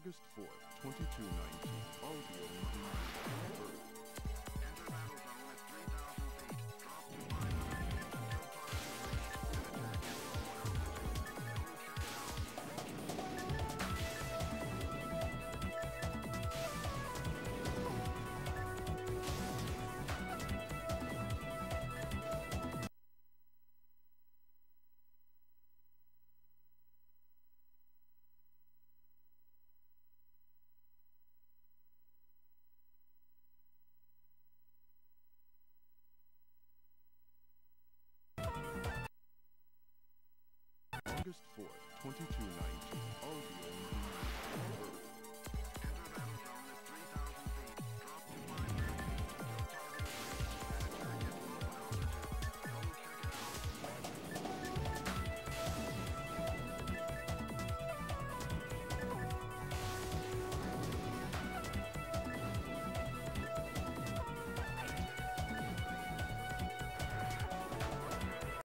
August 4th, 2219. Audio Earth. Enter battle zone at 3,000 feet. Drop to 5,000. August 4th, 2219.